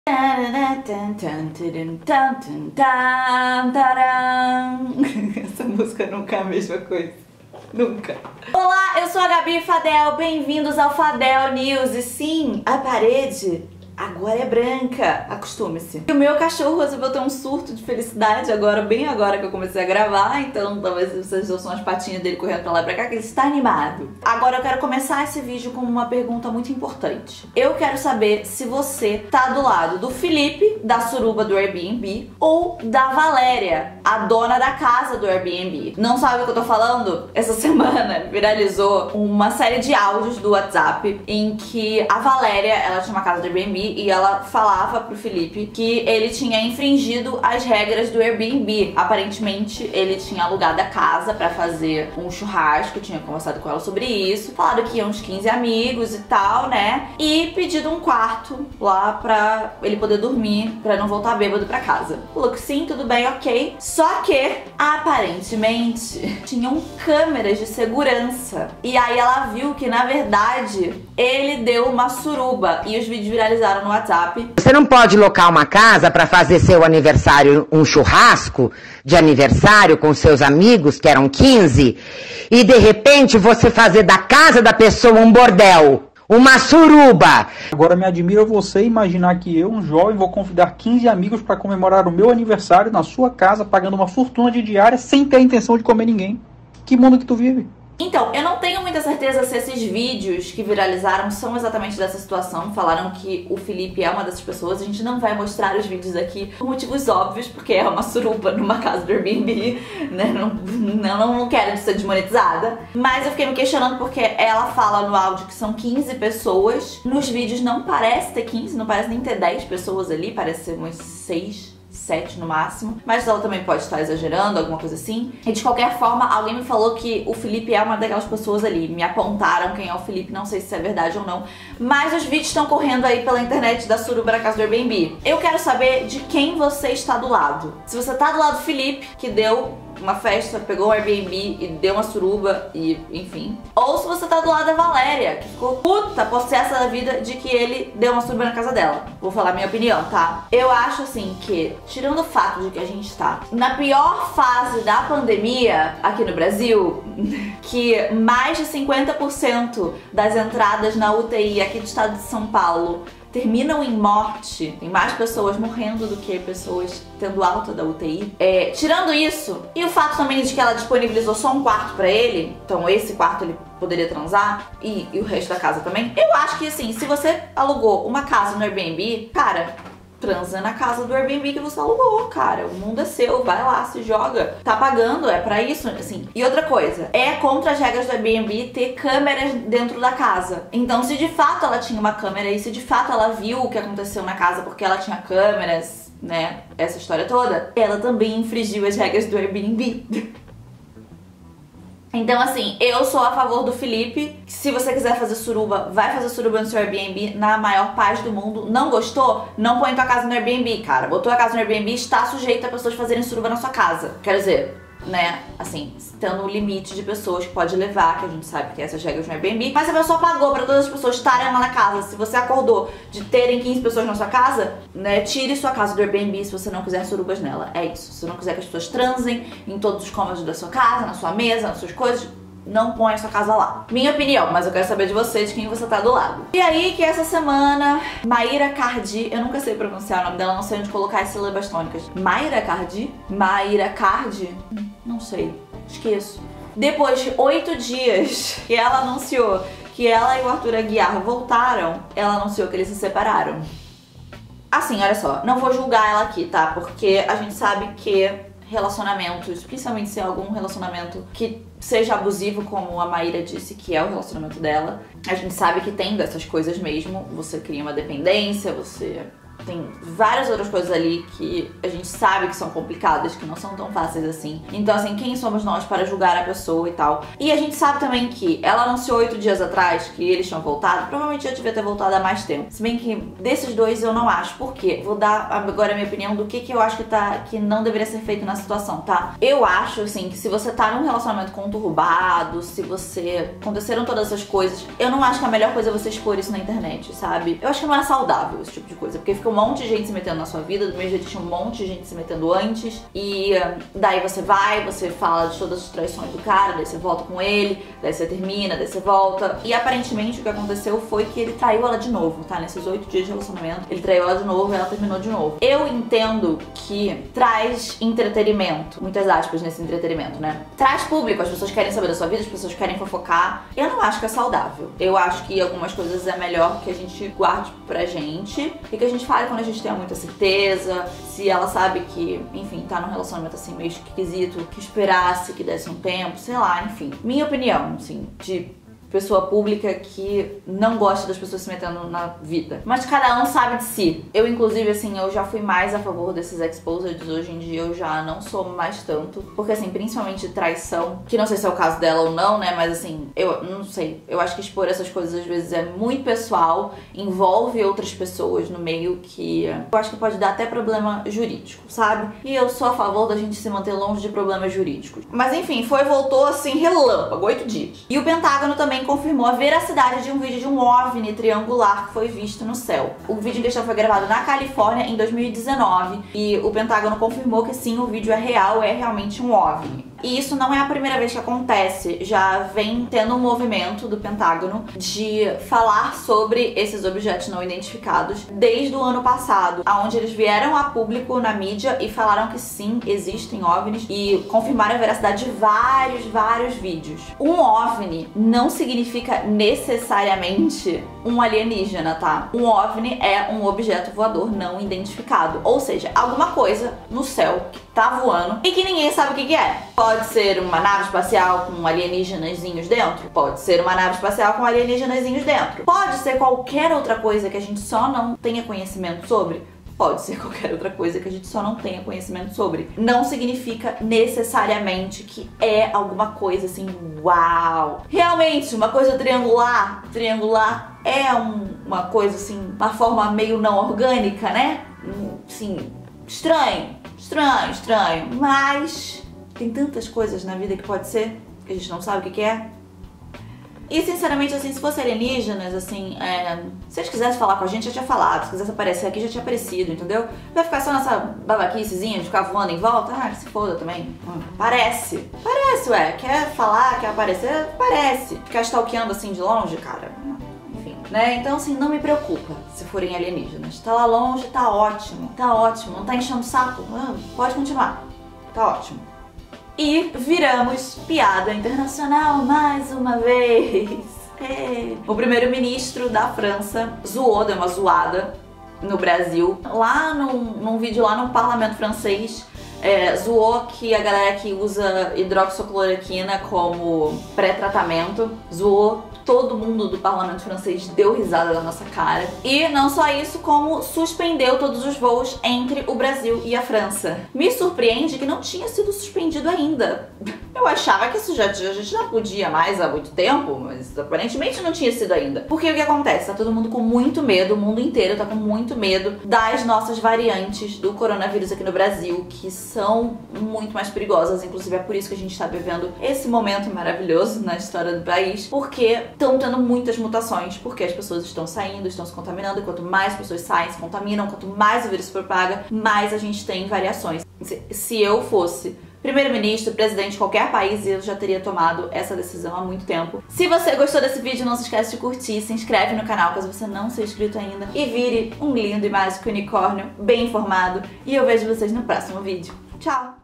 Essa música nunca é a mesma coisa. Nunca. Olá, eu sou a Gabi Fadel, bem-vindos ao Fadel News. E sim, a parede agora é branca, acostume-se. E o meu cachorro resolveu ter um surto de felicidade agora, bem agora que eu comecei a gravar, então talvez vocês ouçam as patinhas dele correndo pra lá e pra cá, que ele está animado. Agora eu quero começar esse vídeo com uma pergunta muito importante. Eu quero saber se você tá do lado do Felipe, da suruba do Airbnb, ou da Valéria, a dona da casa do Airbnb. Não sabe o que eu tô falando? Essa semana viralizou uma série de áudios do WhatsApp em que a Valéria, ela tinha uma casa do Airbnb e ela falava pro Felipe que ele tinha infringido as regras do Airbnb. Aparentemente, ele tinha alugado a casa pra fazer um churrasco, tinha conversado com ela sobre isso, falado que iam uns 15 amigos e tal, né? E pedido um quarto lá pra ele poder dormir, pra não voltar bêbado pra casa. Falou que sim, tudo bem, ok. Só que, aparentemente, tinham câmeras de segurança. E aí ela viu que, na verdade, ele deu uma suruba e os vídeos viralizaram no WhatsApp. Você não pode locar uma casa para fazer seu aniversário, um churrasco de aniversário com seus amigos, que eram 15, e de repente você fazer da casa da pessoa um bordel, uma suruba. Agora me admira você imaginar que eu, um jovem, vou convidar 15 amigos para comemorar o meu aniversário na sua casa, pagando uma fortuna de diária sem ter a intenção de comer ninguém. Que mundo que tu vive? Então, eu não tenho muita certeza se esses vídeos que viralizaram são exatamente dessa situação. Falaram que o Felipe é uma dessas pessoas. A gente não vai mostrar os vídeos aqui por motivos óbvios, porque é uma suruba numa casa do Airbnb, né? Não quero ser desmonetizada. Mas eu fiquei me questionando porque ela fala no áudio que são 15 pessoas. Nos vídeos não parece ter 15, não parece nem ter 10 pessoas ali, parece ser umas 6, 7 no máximo, mas ela também pode estar exagerando, alguma coisa assim. E de qualquer forma, alguém me falou que o Felipe é uma daquelas pessoas ali, me apontaram quem é o Felipe, não sei se é verdade ou não, mas os vídeos estão correndo aí pela internet da suruba na casa do Airbnb. Eu quero saber de quem você está do lado. Se você tá do lado do Felipe, que deu uma festa, pegou um Airbnb e deu uma suruba e enfim. Ou se você tá do lado da Valéria, que ficou puta, possessa da vida de que ele deu uma suruba na casa dela. Vou falar minha opinião, tá? Eu acho assim que, tirando o fato de que a gente tá na pior fase da pandemia aqui no Brasil, que mais de 50% das entradas na UTI aqui do estado de São Paulo terminam em morte, tem mais pessoas morrendo do que pessoas tendo alta da UTI. Tirando isso, e o fato também de que ela disponibilizou só um quarto pra ele, então esse quarto ele poderia transar, e o resto da casa também, eu acho que assim, se você alugou uma casa no Airbnb, cara, transa na casa do Airbnb que você alugou, cara. O mundo é seu, vai lá, se joga. Tá pagando, é pra isso, assim. E outra coisa, é contra as regras do Airbnb ter câmeras dentro da casa. Então, se de fato ela tinha uma câmera e se de fato ela viu o que aconteceu na casa porque ela tinha câmeras, né, essa história toda, ela também infringiu as regras do Airbnb. Então assim, eu sou a favor do Felipe. Se você quiser fazer suruba, vai fazer suruba no seu Airbnb na maior paz do mundo. Não gostou? Não põe tua casa no Airbnb, cara. Botou a casa no Airbnb, está sujeito a pessoas fazerem suruba na sua casa. Quer dizer, né, assim, tendo o limite de pessoas que pode levar, que a gente sabe que essas regras no Airbnb. Mas se a pessoa pagou pra todas as pessoas estarem lá na casa, se você acordou de terem 15 pessoas na sua casa, né, tire sua casa do Airbnb se você não quiser surubas nela. É isso. Se você não quiser que as pessoas transem em todos os cômodos da sua casa, na sua mesa, nas suas coisas, não põe a sua casa lá. Minha opinião, mas eu quero saber de você, de quem você tá do lado. E aí que essa semana, Mayra Cardi, eu nunca sei pronunciar o nome dela, não sei onde colocar as sílabas tônicas. Mayra Cardi? Mayra Cardi? Não sei, esqueço. Depois de 8 dias que ela anunciou que ela e o Arthur Aguiar voltaram, ela anunciou que eles se separaram. Assim, olha só, não vou julgar ela aqui, tá? Porque a gente sabe que relacionamentos, principalmente se é algum relacionamento que seja abusivo, como a Mayra disse que é o relacionamento dela, a gente sabe que tem dessas coisas mesmo. Você cria uma dependência, você tem várias outras coisas ali que a gente sabe que são complicadas, que não são tão fáceis assim. Então assim, quem somos nós para julgar a pessoa e tal? E a gente sabe também que ela anunciou 8 dias atrás que eles tinham voltado, provavelmente já devia ter voltado há mais tempo. Se bem que desses dois eu não acho. Por quê? Vou dar agora a minha opinião do que eu acho que não deveria ser feito na situação, tá? Eu acho, assim, que se você tá num relacionamento conturbado, se você... aconteceram todas essas coisas, eu não acho que a melhor coisa é você expor isso na internet, sabe? Eu acho que não é saudável esse tipo de coisa, porque fica um monte de gente se metendo na sua vida, do mesmo jeito que tinha um monte de gente se metendo antes. E daí você fala de todas as traições do cara, daí você volta com ele, daí você termina, daí você volta. E aparentemente o que aconteceu foi que ele traiu ela de novo, tá? Nesses 8 dias de relacionamento, ele traiu ela de novo e ela terminou de novo. Eu entendo que traz entretenimento, muitas aspas nesse entretenimento, né? Traz público, as pessoas querem saber da sua vida, as pessoas querem fofocar. Eu não acho que é saudável. Eu acho que algumas coisas é melhor que a gente guarde pra gente e que a gente fale quando a gente tenha muita certeza, se ela sabe que, enfim, tá num relacionamento assim meio esquisito, que esperasse que desse um tempo, sei lá, enfim. Minha opinião, assim, de pessoa pública que não gosta das pessoas se metendo na vida. Mas cada um sabe de si. Eu, inclusive, assim, eu já fui mais a favor desses exposeds. Hoje em dia eu já não sou mais tanto. Porque, assim, principalmente traição, que não sei se é o caso dela ou não, né? Mas, assim, eu não sei. Eu acho que expor essas coisas, às vezes, é muito pessoal. Envolve outras pessoas no meio que eu acho que pode dar até problema jurídico, sabe? E eu sou a favor da gente se manter longe de problemas jurídicos. Mas, enfim, voltou, assim, relâmpago, 8 dias. E o Pentágono também confirmou a veracidade de um vídeo de um OVNI triangular que foi visto no céu. O vídeo em questão foi gravado na Califórnia em 2019 e o Pentágono confirmou que sim, o vídeo é real, é realmente um OVNI. E isso não é a primeira vez que acontece, já vem tendo um movimento do Pentágono de falar sobre esses objetos não identificados desde o ano passado, onde eles vieram a público na mídia e falaram que sim, existem OVNIs e confirmaram a veracidade de vários vídeos. Um OVNI não significa necessariamente um alienígena, tá? Um OVNI é um objeto voador não identificado, ou seja, alguma coisa no céu que tá voando e que ninguém sabe o que é. Pode ser uma nave espacial com alienígenazinhos dentro? Pode ser uma nave espacial com alienígenazinhos dentro. Pode ser qualquer outra coisa que a gente só não tenha conhecimento sobre? Pode ser qualquer outra coisa que a gente só não tenha conhecimento sobre. Não significa necessariamente que é alguma coisa assim, uau! Realmente, uma coisa triangular é uma coisa assim, uma forma meio não orgânica, né? Sim, estranho, mas tem tantas coisas na vida que pode ser, que a gente não sabe o que é. E sinceramente, assim, se fosse alienígenas, assim, se eles quisessem falar com a gente, já tinha falado. Se quisesse aparecer aqui, já tinha aparecido, entendeu? Vai ficar só nessa babaquicezinha de ficar voando em volta? Ah, se foda também. Parece, ué. Quer falar, quer aparecer? Parece. Ficar stalkeando assim de longe, cara, enfim, né? Então, assim, não me preocupa se forem alienígenas. Tá lá longe, tá ótimo. Não tá enchendo o saco? Pode continuar. Tá ótimo. E viramos piada internacional mais uma vez. O primeiro-ministro da França deu uma zoada no Brasil. Lá num vídeo lá no parlamento francês, zoou que a galera que usa hidroxicloroquina como pré-tratamento, zoou. Todo mundo do parlamento francês deu risada da nossa cara. E não só isso, como suspendeu todos os voos entre o Brasil e a França. Me surpreende que não tinha sido suspendido ainda. Eu achava que isso a gente não podia mais há muito tempo, mas aparentemente não tinha sido ainda. Porque o que acontece? Tá todo mundo com muito medo, o mundo inteiro tá com muito medo das nossas variantes do coronavírus aqui no Brasil, que são muito mais perigosas. Inclusive é por isso que a gente tá vivendo esse momento maravilhoso na história do país, porque estão tendo muitas mutações, porque as pessoas estão saindo, estão se contaminando, e quanto mais pessoas saem, se contaminam, quanto mais o vírus se propaga, mais a gente tem variações. Se eu fosse primeiro-ministro, presidente de qualquer país, eu já teria tomado essa decisão há muito tempo. Se você gostou desse vídeo, não se esquece de curtir, se inscreve no canal caso você não seja inscrito ainda e vire um lindo e mágico unicórnio bem informado. E eu vejo vocês no próximo vídeo. Tchau!